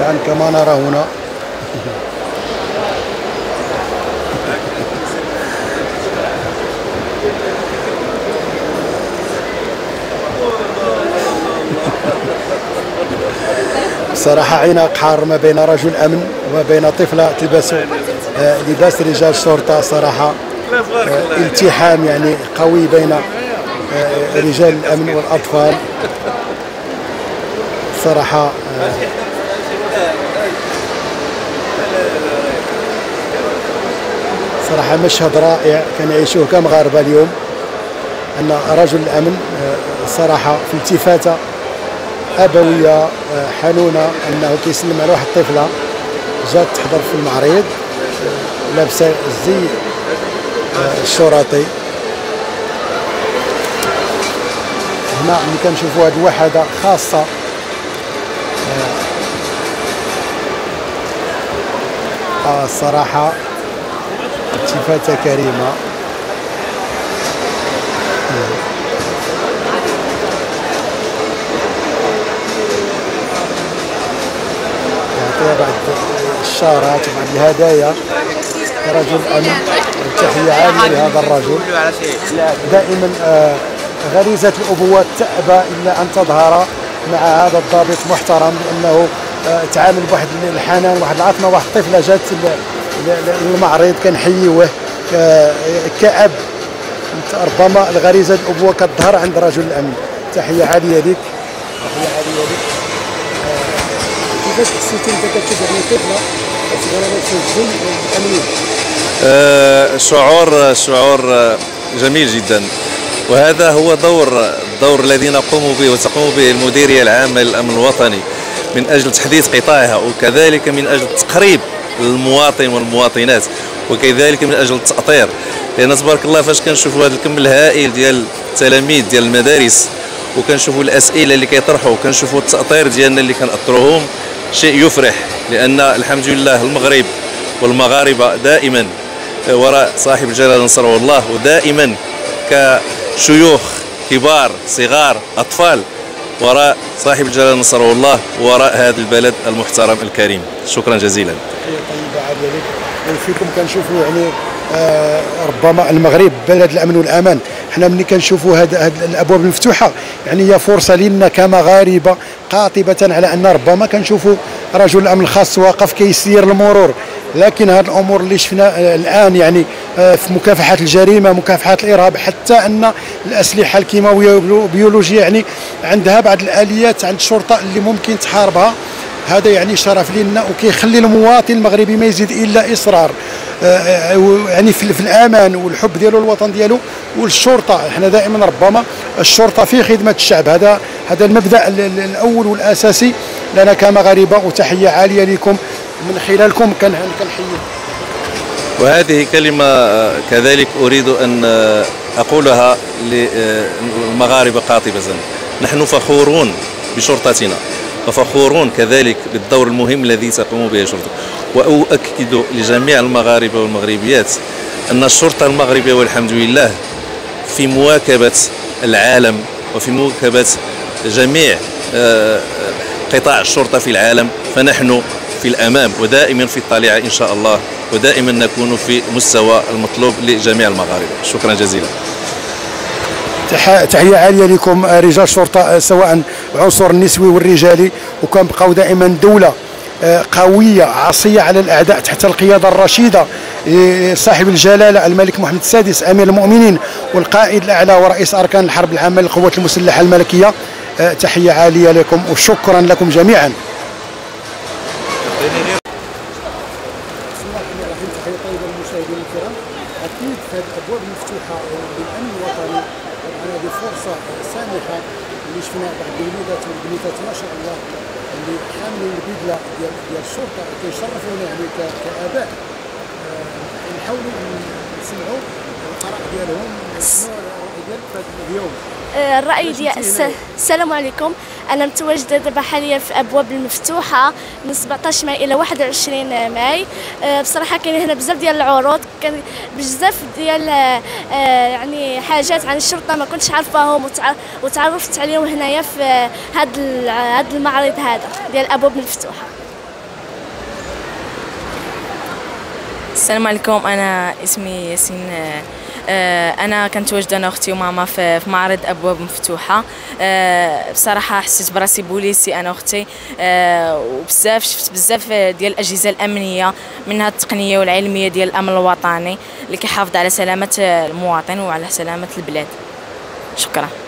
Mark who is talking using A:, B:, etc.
A: طبعا كما نرى هنا. صراحة عناق حار ما بين رجل أمن وما بين طفلة تلبس لباس رجال شرطة. صراحة التحام يعني قوي بين رجال الأمن والأطفال. صراحة مشهد رائع كنعيشوه كمغاربة اليوم، أن رجل الأمن صراحة في التفاتة أبوية حنونة أنه كيسلم على واحد الطفلة جات تحضر في المعرض لابسة الزي الشرطي. هنا ملي كنشوفوا هذه الوحدة خاصة الصراحة التفاتة كريمة. يعطيها بعض الشارات وبعض الهدايا رجل الأمن. تحية عالية لهذا الرجل. دائما غريزة الأبوة تأبى إلا أن تظهر مع هذا الضابط محترم، لأنه تعامل بواحد الحنان واحد العاطمة. واحد الطفلة جات للمعرض كنحيوه كأب. ربما الغريزة الأبوة كتظهر عند رجل الأمن. تحية عالية لك، تحية عالية لك. كيفاش حسيتي انت كتشوف هذه الطفلة صغيرة لابسة الزي الأمني؟
B: شعور جميل جدا، وهذا هو الدور الذي نقوم به وتقوم به المديرية العامة للأمن الوطني من أجل تحديث قطاعها، وكذلك من أجل تقريب المواطن والمواطنات، وكذلك من أجل التأطير. لأن تبارك الله فاش كنشوفوا هذا الكم الهائل ديال التلاميذ ديال المدارس وكنشوفوا الأسئلة اللي كيطرحوا وكنشوفوا التأطير ديالنا اللي كنأطروهم، شيء يفرح. لأن الحمد لله المغرب والمغاربة دائما وراء صاحب الجلالة نصره الله، ودائما كشيوخ كبار صغار أطفال وراء صاحب الجلالة نصره الله وراء هذا البلد المحترم الكريم. شكرا جزيلا.
A: طيبة عالية لك. وفيكم كنشوفوا يعني ربما المغرب بلد الأمن والأمان. حنا ملي كنشوفوا هاد الأبواب المفتوحة يعني هي فرصة لنا كمغاربة قاطبة على أن ربما كنشوفوا رجل الأمن الخاص واقف كيسير المرور. لكن هذه الأمور اللي شفنا الآن يعني في مكافحة الجريمة، مكافحة الإرهاب، حتى أن الأسلحة الكيماوية والبيولوجية يعني عندها بعض الآليات عند الشرطة اللي ممكن تحاربها. هذا يعني شرف لنا وكيخلي المواطن المغربي ما يزيد الا اصرار يعني في الامان والحب ديالو الوطن ديالو والشرطه. احنا دائما ربما الشرطه في خدمه الشعب، هذا المبدا الاول والاساسي لنا كمغاربه. وتحيه عاليه لكم من خلالكم كنحييكم.
B: وهذه كلمه كذلك اريد ان اقولها للمغاربه قاطبه. نحن فخورون بشرطتنا وفخورون كذلك بالدور المهم الذي تقوم به الشرطة، وأؤكد لجميع المغاربة والمغربيات أن الشرطة المغربية والحمد لله في مواكبة العالم وفي مواكبة جميع قطاع الشرطة في العالم، فنحن في الأمام ودائما في الطليعة إن شاء الله، ودائما نكون في مستوى المطلوب لجميع المغاربة. شكرا جزيلا.
A: تحية عالية لكم رجال الشرطة سواء العنصر النسوي والرجالي، وكنبقاو دائما دولة قوية عصية على الأعداء تحت القيادة الرشيدة صاحب الجلالة الملك محمد السادس أمير المؤمنين والقائد الأعلى ورئيس أركان الحرب العامة للقوات المسلحة الملكية. تحية عالية لكم وشكرا لكم جميعا. تحية طيبة للمشاهدين الكرام. أكيد هذه الأبواب المفتوحة للأمن الوطني هذه فرصة سانحة اللي شفنا بعض الوليدات والبنيتات ما شاء الله اللي حاملين البدلة ديال الشرطة كيشرفونا يعني كآباء. نحاولوا نسمعوا الآراء ديالهم. شنو الرأي ديالك في هذا اليوم؟
C: الرأي ديال السلام عليكم. أنا متواجدة دابا حاليا في أبواب المفتوحة من 17 ماي إلى 21 ماي. بصراحة كاين هنا بزاف ديال العروض، كان بزاف ديال يعني حاجات عن الشرطة ما كنتش عارفاهم وتعرفت عليهم هنايا في هذا المعرض هذا ديال الأبواب المفتوحة.
D: السلام عليكم. انا اسمي ياسين. انا كنت واجده انا اختي وماما في معرض ابواب مفتوحه. بصراحه حسيت براسي بوليسي انا اختي، وبزاف شفت بزاف ديال الاجهزه الامنيه، منها التقنيه والعلميه ديال الامن الوطني اللي كيحافظ على سلامه المواطن وعلى سلامه البلاد. شكرا.